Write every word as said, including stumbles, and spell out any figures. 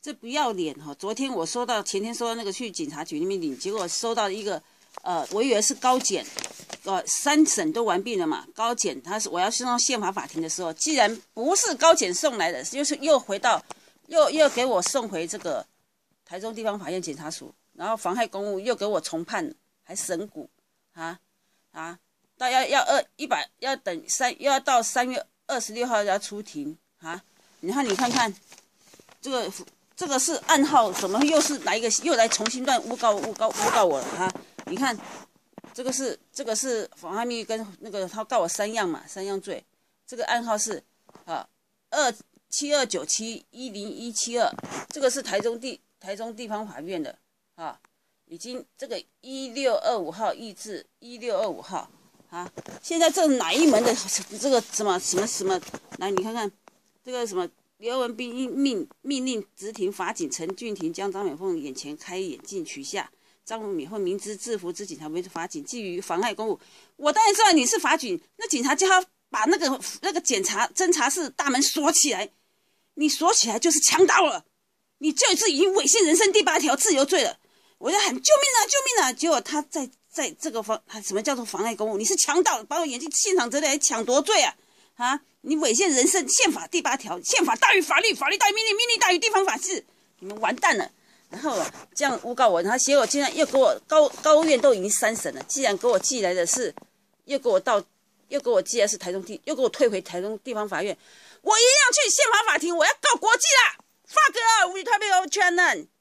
这不要脸哈！昨天我收到，前天收到那个去警察局那边领，结果收到一个，呃，我以为是高检，呃，三审都完毕了嘛，高检他是我要送到宪法法庭的时候，既然不是高检送来的，就是又回到，又又给我送回这个台中地方法院检察署，然后妨害公务又给我重判，还审股，啊啊，到要要二一百要等三又要到三月二十六号要出庭啊！你看你看看这个。这个是暗号，怎么又是来一个又来重新乱诬告诬告诬告我了哈？你看，这个是这个是妨害秘密跟那个他告我三样嘛，三样罪。这个暗号是啊二七二九七一零一七二，这个是台中地台中地方法院的啊，已经这个一六二五号议字一六二五号啊，现在这哪一门的这个什么什么什么？来你看看这个什么？刘文斌命命令执行法警陈俊廷将张美凤眼前开眼镜取下，张美凤明知制服之警察为法警，基于妨碍公务，我当然知道你是法警，那警察叫他把那个那个检查侦查室大门锁起来，你锁起来就是强盗了，你就是已经违宪人身第八条自由罪了，我在喊救命啊救命啊，结果他在在这个妨什么叫做妨碍公务？你是强盗，把我眼镜现场折来抢夺罪啊啊！你违宪人身宪法第八条，宪法大于法律，法律大于命令，命令大于地方法治，你们完蛋了。然后这样诬告我，然后结果竟然又给我高高院都已经三审了，既然给我寄来的是，又给我到，又给我寄来是台中地，又给我退回台中地方法院，我一样去宪法法庭，我要告国际啦 ！fuck off with China。